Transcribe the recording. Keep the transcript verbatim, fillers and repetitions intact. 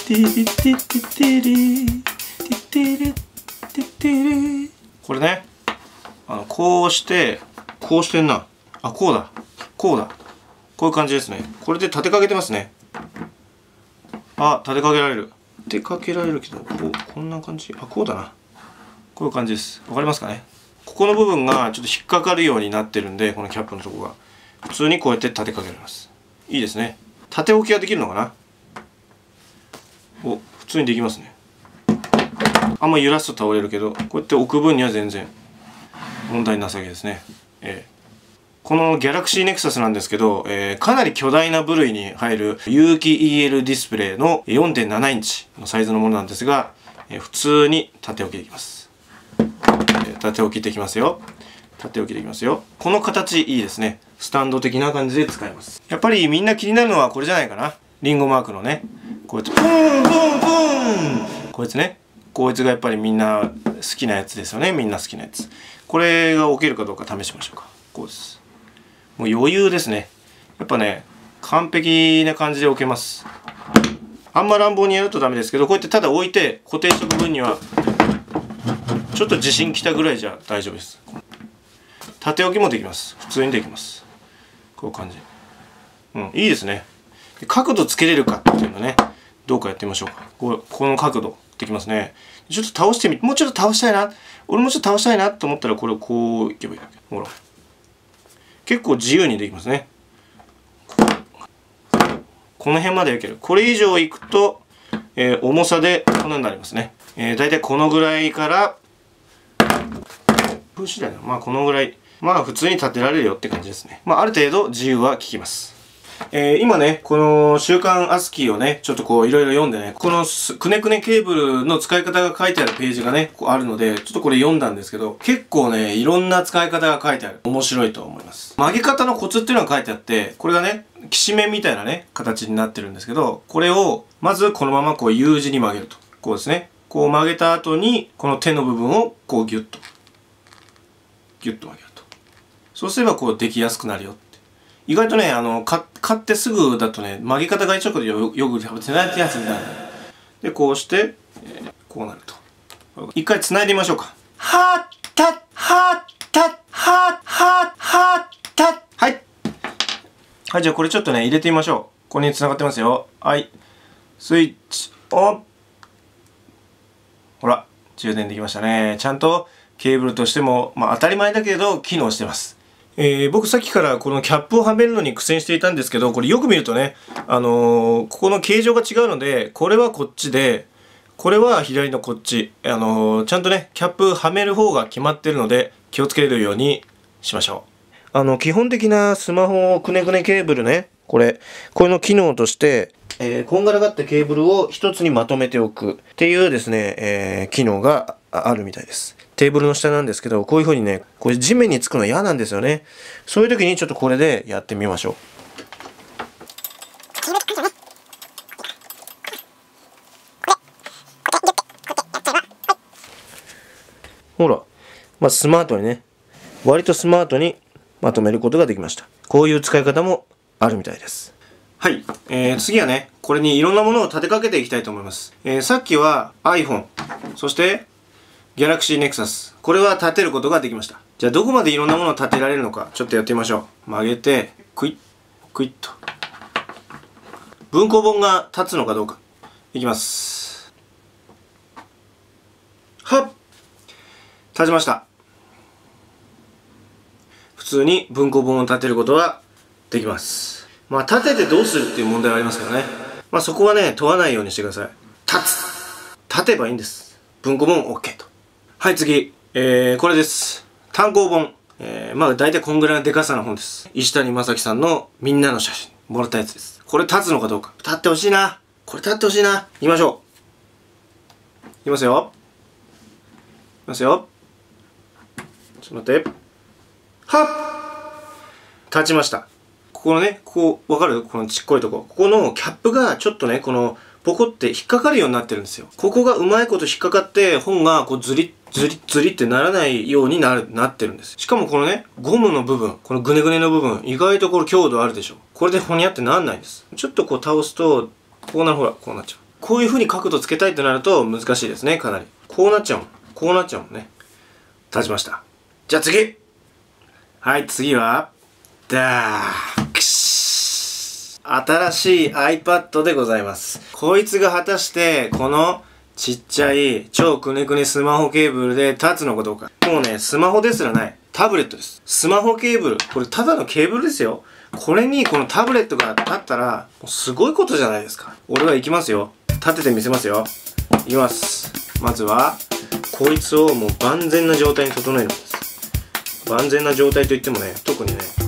これね、あのこうしてこうしてんなあ、こうだこうだこういう感じですね。これで立てかけてますね。あ、立てかけられる立てかけられるけど、こうこんな感じ、あ、こうだな、こういう感じです。わかりますかね。ここの部分がちょっと引っかかるようになってるんで、このキャップのとこが普通にこうやって立てかけられます。いいですね。縦置きができるのかな。お、普通にできますね。あんま揺らすと倒れるけど、こうやって置く分には全然問題なさげですね。えー、この Galaxy Nexus なんですけど、えー、かなり巨大な部類に入る有機 イーエル ディスプレイの よんてんなな インチのサイズのものなんですが、えー、普通に縦置きできます。えー、縦置きできますよ。縦置きできますよ。この形いいですね。スタンド的な感じで使えます。やっぱりみんな気になるのはこれじゃないかな。リンゴマークのね、こうやってポンポンポン、こいつね、こいつがやっぱりみんな好きなやつですよね。みんな好きなやつ。これが置けるかどうか試しましょうか。こうです。もう余裕ですね。やっぱね、完璧な感じで置けます。あんま乱暴にやるとダメですけど、こうやってただ置いて固定しておく分にはちょっと自信きたぐらいじゃ大丈夫です。縦置きもできます。普通にできます。こういう感じ。うん、いいですね。角度つけれるかっていうのね、どうかやってみましょうか。こう、この角度できますね。ちょっと倒してみ、もうちょっと倒したいな。俺もちょっと倒したいなと思ったら、これをこういけばいいだけ。ほら。結構自由にできますね。この辺までいける。これ以上いくと、えー、重さでこんなになりますね。えー、だいたいこのぐらいから、プッシュだよな。まあこのぐらい。まあ普通に立てられるよって感じですね。まあある程度自由は効きます。えー、今ね、この週刊アスキーをね、ちょっとこういろいろ読んでね、このくねくねケーブルの使い方が書いてあるページがね、こうあるので、ちょっとこれ読んだんですけど、結構ね、いろんな使い方が書いてある。面白いと思います。曲げ方のコツっていうのが書いてあって、これがね、きしめんみたいなね、形になってるんですけど、これを、まずこのままこう U 字に曲げると。こうですね。こう曲げた後に、この手の部分をこうギュッと、ギュッと曲げると。そうすればこうできやすくなるよ。意外とね、あの、買ってすぐだとね、曲げ方が一緒でよく食べてないやつみたいな。で、こうして、えー、こうなると。一回繋いでみましょうか。はったはったはははったはい。はい、じゃあこれちょっとね、入れてみましょう。ここに繋がってますよ。はい。スイッチオン。ほら、充電できましたね。ちゃんとケーブルとしても、まあ当たり前だけど、機能してます。えー、僕さっきからこのキャップをはめるのに苦戦していたんですけど、これよく見るとね、あのー、ここの形状が違うので、これはこっちで、これは左のこっち、あのー、ちゃんとね、キャップはめる方が決まってるので、気をつけるようにしましょう。あの、基本的なスマホくねくねケーブルね、これ、これの機能として、えー、こんがらがったケーブルを一つにまとめておくっていうですね、えー、機能があるみたいです。テーブルの下なんですけど、こういう風にね、これ地面につくの嫌なんですよね。そういう時にちょっとこれでやってみましょう。ほら、まあ、スマートにね、割とスマートにまとめることができました。こういう使い方もあるみたいです。はい、えー、次はね、これにいろんなものを立てかけていきたいと思います。えー、さっきは iPhone、そしてGalaxy Nexus。これは立てることができました。じゃあどこまでいろんなものを立てられるのか、ちょっとやってみましょう。曲げて、クイッ、クイッと。文庫本が立つのかどうか。いきます。はっ！立ちました。普通に文庫本を立てることはできます。まあ立ててどうするっていう問題はありますからね。まあそこはね、問わないようにしてください。立つ！立てばいいんです。文庫本 OK と。はい、次。えー、これです。単行本。えー、まあ、大体こんぐらいのデカさの本です。石谷正樹さんのみんなの写真。もらったやつです。これ立つのかどうか。立ってほしいな。これ立ってほしいな。いきましょう。いきますよ。いきますよ。ちょっと待って。はっ！立ちました。ここのね、ここ、わかる？このちっこいとこ。ここのキャップがちょっとね、この、ポコって引っかかるようになってるんですよ。ここがうまいこと引っかかって、本がこうずり、ずり、ずりってならないようになる、なってるんです。しかもこのね、ゴムの部分、このグネグネの部分、意外とこれ強度あるでしょ。これでほにゃってなんないんです。ちょっとこう倒すと、こうなる、ほら、こうなっちゃう。 こういう風に角度つけたいとなると難しいですね、かなり。こうなっちゃうもん。こうなっちゃうもんね。立ちました。じゃあ次はい、次は、だーくし新しい iPad でございます。こいつが果たして、このちっちゃい超くねくねスマホケーブルで立つのかどうか。もうね、スマホですらない。タブレットです。スマホケーブル。これただのケーブルですよ。これにこのタブレットが立ったら、もうすごいことじゃないですか。俺は行きますよ。立ててみせますよ。行きます。まずは、こいつをもう万全な状態に整えるんです。万全な状態といってもね、特にね、